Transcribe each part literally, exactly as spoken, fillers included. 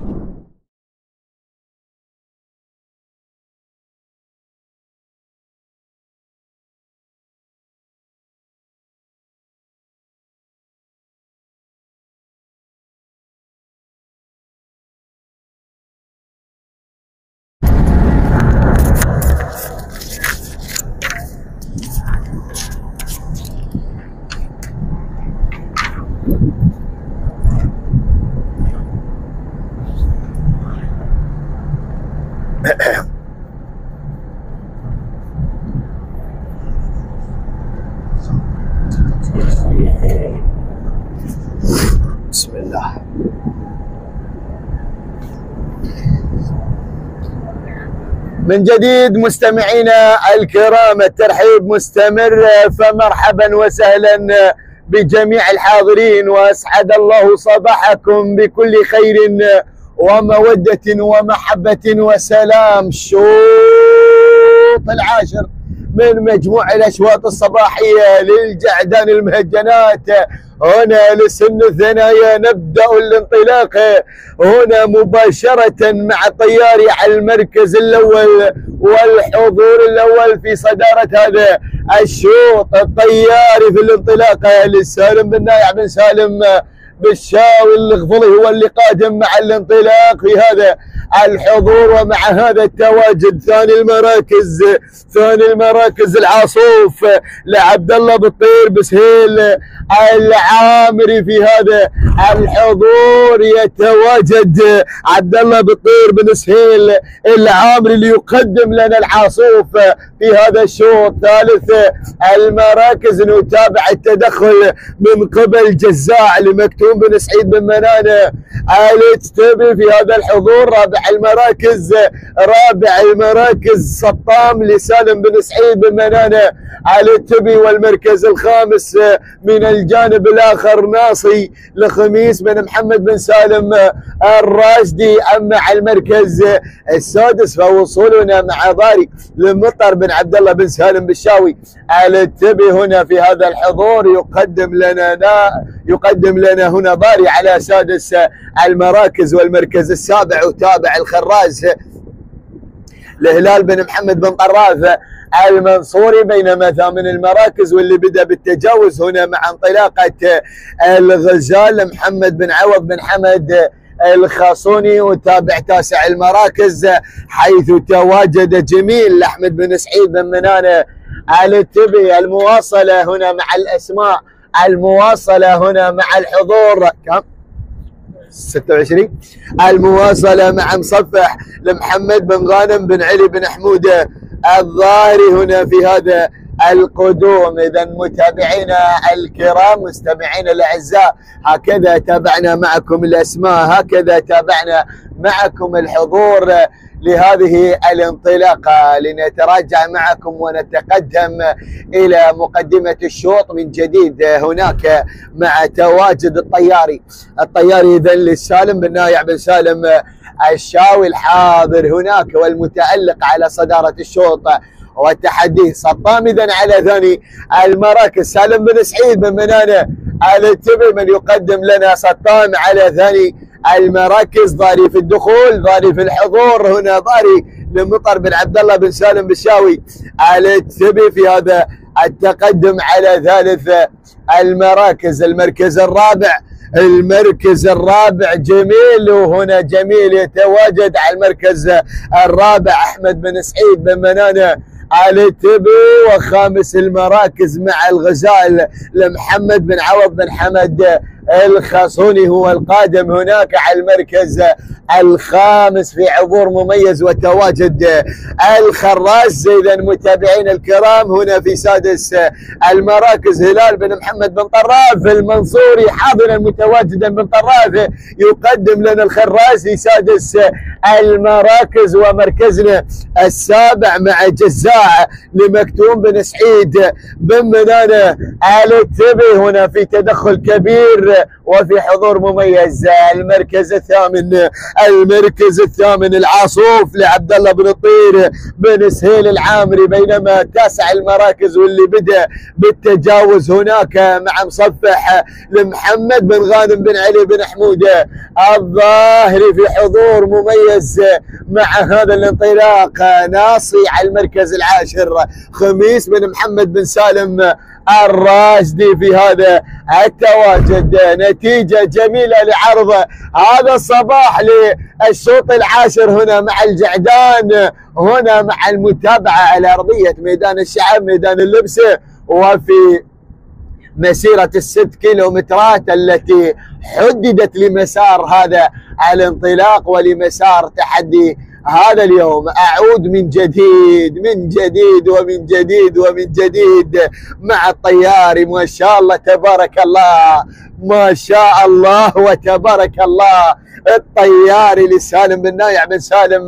بسم الله. من جديد مستمعينا الكرام الترحيب مستمر، فمرحبا وسهلا بجميع الحاضرين، واسعد الله صباحكم بكل خير ومودة ومحبة وسلام. شوط العاشر من مجموع الأشواط الصباحية للجعدان المهجنات هنا لسن الثنايا. نبدأ الانطلاق هنا مباشرة مع طياري على المركز الأول والحضور الأول في صدارة هذا الشوط. الطياري في الانطلاق لسالم بن نايع بن سالم بالشاوي الغفلي هو اللي قادم مع الانطلاق في هذا الحضور، ومع هذا التواجد ثاني المراكز ثاني المراكز العاصوف لعبد الله بالطير بسهيل العامري في هذا الحضور. يتواجد عبد الله بالطير بن سهيل العامري اللي يقدم لنا العاصوف في هذا الشوط. ثالث المراكز نتابع التدخل من قبل جزاع لمكتوم بن سعيد بن منانه آل تبي في هذا الحضور. رابع المراكز رابع المراكز سطام لسالم بن سعيد بن منانه آل تبي. والمركز الخامس من الجانب الاخر ناصي لخميس بن محمد بن سالم الراشدي. اما على المركز السادس فوصولنا مع ضاري لمطر بن عبد الله بن سالم بالشاوي آل تبي هنا في هذا الحضور. يقدم لنا يقدم لنا هنا ضاري على سادس المراكز. والمركز السابع وتابع الخراز لهلال بن محمد بن طراف المنصوري. بينما ثامن المراكز واللي بدأ بالتجاوز هنا مع انطلاقة الغزال محمد بن عوض بن حمد الخاصوني. وتابع تاسع المراكز حيث تواجد جميل لأحمد بن سعيد بن منانه آل تبي. المواصلة هنا مع الأسماء المواصلة هنا مع الحضور كم؟ ستة وعشرين. المواصلة مع مصفح لمحمد بن غانم بن علي بن حمودة الظاهري هنا في هذا القدوم. إذا متابعينا الكرام مستمعينا الأعزاء، هكذا تابعنا معكم الأسماء، هكذا تابعنا معكم الحضور لهذه الانطلاقة. لنتراجع معكم ونتقدم إلى مقدمة الشوط من جديد هناك مع تواجد الطياري الطياري إذا للسالم بن نايع بن سالم الشاوي الحاضر هناك والمتألق على صدارة الشوط والتحدي. سطام إذا على ثاني المراكز سالم بن سعيد بن منانه آل تبي من يقدم لنا سطام على ثاني المراكز. ضاري في الدخول ضاري في الحضور هنا ضاري لمطر بن عبد الله بن سالم بالشاوي آل تبي في هذا التقدم على ثالث المراكز. المركز الرابع المركز الرابع جميل، وهنا جميل يتواجد على المركز الرابع احمد بن سعيد بن منانه آل تبي. وخامس المراكز مع الغزال لمحمد بن عوض بن حمد الخاصوني هو القادم هناك على المركز الخامس في عبور مميز وتواجد الخراز. اذا متابعينا الكرام هنا في سادس المراكز هلال بن محمد بن طراف المنصوري حاضرا متواجدا بن طراف يقدم لنا الخراز في سادس المراكز، ومركزنا السابع مع جزاع لمكتوم بن سعيد بن منانة التبي. هنا في تدخل كبير وفي حضور مميز. المركز الثامن المركز الثامن العاصوف لعبد الله بن الطير بن سهيل العامري، بينما تاسع المراكز واللي بدا بالتجاوز هناك مع مصفح لمحمد بن غانم بن علي بن حموده الظاهري في حضور مميز مع هذا الانطلاق. ناصي على المركز العاشر خميس بن محمد بن سالم الراشدي في هذا التواجد. نتيجة جميلة لعرض هذا الصباح للشوط العاشر هنا مع الجعدان، هنا مع المتابعة على أرضية ميدان الشعب ميدان اللبسة، وفي مسيرة الست كيلومترات التي حددت لمسار هذا الانطلاق ولمسار تحدي هذا اليوم. أعود من جديد من جديد ومن جديد ومن جديد مع الطياري. ما شاء الله تبارك الله، ما شاء الله وتبارك الله. الطياري لسالم بن نايع بن سالم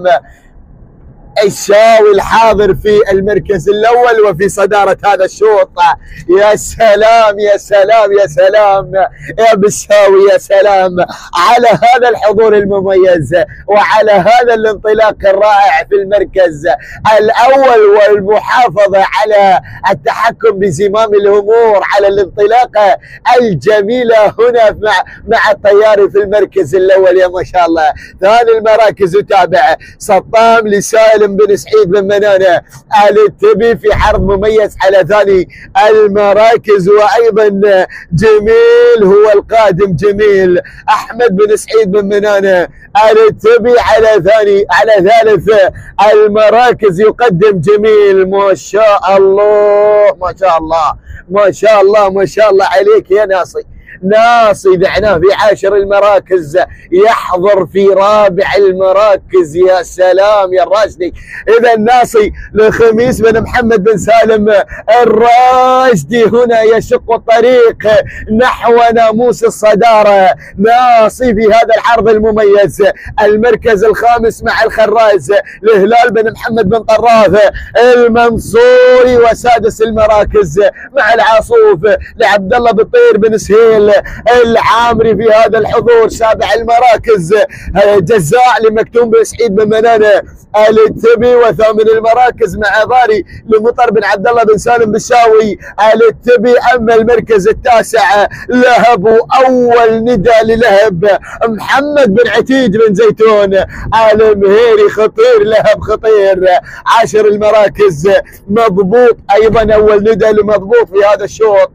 الشاوي الحاضر في المركز الأول وفي صدارة هذا الشوط. يا سلام يا سلام يا سلام يا بالشاوي، يا سلام على هذا الحضور المميز وعلى هذا الانطلاق الرائع في المركز الأول، والمحافظة على التحكم بزمام الأمور على الانطلاقة الجميلة هنا مع مع الطياري في المركز الأول. يا ما شاء الله. ثاني المراكز تابع سطام لسالم بن سعيد بن منانة التبي في عرض مميز على ثاني المراكز، وايضا جميل هو القادم. جميل احمد بن سعيد بن منانة التبي على ثاني على ثالث المراكز يقدم جميل. ما شاء الله ما شاء الله ما شاء الله ما شاء الله عليك يا ناصي. ناصي دعناه في عاشر المراكز، يحضر في رابع المراكز. يا سلام يا الراشدي. اذا ناصي لخميس بن محمد بن سالم الراشدي هنا يشق الطريق نحو ناموس الصدارة. ناصي في هذا العرض المميز. المركز الخامس مع الخراز لهلال بن محمد بن طراف المنصوري، وسادس المراكز مع العاصوف لعبد الله بن طير بن سهيل العامري في هذا الحضور. سابع المراكز جزاع لمكتوم بن سعيد بن منانة التبي، وثامن المراكز مع ضاري لمطر بن عبد الله بن سالم بالشاوي التبي. اما المركز التاسع لهب، واول ندى للهب محمد بن عتيج بن زيتون المهيري. خطير لهب خطير. عاشر المراكز مضبوط ايضا، اول ندى لمضبوط في هذا الشوط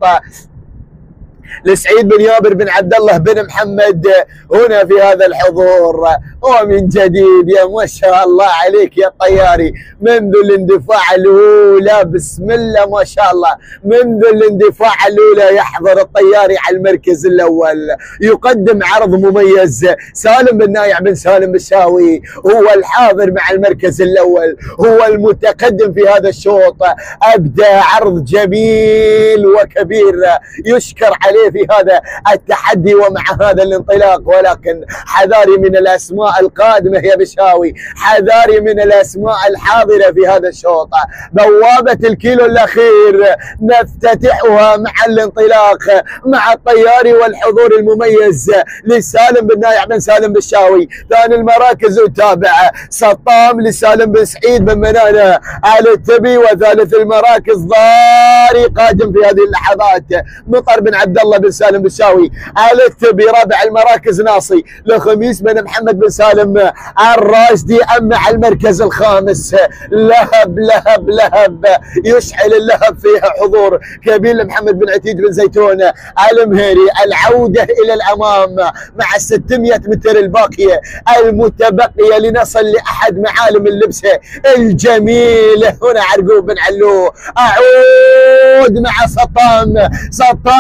لسعيد بن يابر بن عبد الله بن محمد هنا في هذا الحضور. ومن جديد يا ما شاء الله عليك يا طياري، منذ الاندفاع الاولى بسم الله ما شاء الله، منذ الاندفاع الاولى يحضر الطياري على المركز الاول، يقدم عرض مميز. سالم بن نايع بن سالم بالشاوي هو الحاضر مع المركز الاول، هو المتقدم في هذا الشوط. ابدى عرض جميل وكبير يشكر عليه في هذا التحدي ومع هذا الانطلاق، ولكن حذاري من الاسماء القادمه يا بشاوي، حذاري من الاسماء الحاضره في هذا الشوط. بوابه الكيلو الاخير نفتتحها مع الانطلاق مع الطياري والحضور المميز لسالم بن نايع بن سالم بالشاوي. ثاني المراكز تابعه سطام لسالم بن سعيد بن منانة التبي، وثالث المراكز ضاري قادم في هذه اللحظات مطر بن عبد الله بن سالم بالشاوي التبي. رابع المراكز ناصي لخميس بن محمد بن سالم الراشدي. اما على المركز الخامس لهب لهب لهب يشعل اللهب فيها حضور كبير لمحمد بن عتيج بن زيتون المهيري. العوده الى الامام مع ستمئة متر الباقيه المتبقيه لنصل لاحد معالم اللبسه الجميله هنا عرقوب بن علو. اعود مع سطام، سطام يغير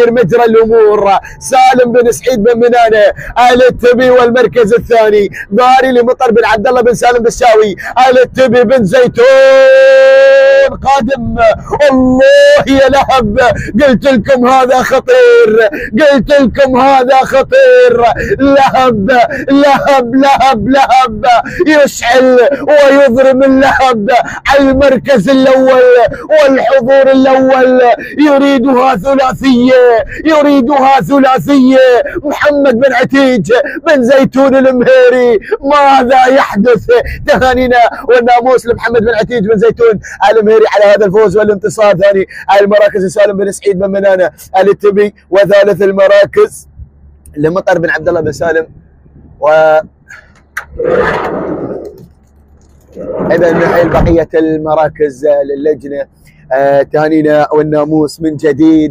يسير مجرى الامور. سالم بن سعيد بن منانه ال التبي والمركز الثاني باري لمطر بن عبد الله بن سالم بالشاوي. ال التبي بن زيتون قادم. الله يا لهب، قلت لكم هذا خطير، قلت لكم هذا خطير. لهب لهب لهب لهب يشعل ويضرب اللهب على المركز الاول والحضور الاول. يريدها ثلاثيه، يريدها ثلاثيه. محمد بن عتيج بن زيتون المهيري، ماذا يحدث؟ تهانينا والناموس لمحمد بن عتيج بن زيتون المهيري على هذا الفوز والانتصار. ثاني على المراكز سالم بن سعيد بن منانه ال التبي، وثالث المراكز لمطر بن عبد الله بن سالم. و اذا نحيل بقيه المراكز للجنه. آه تهانينا والناموس من جديد.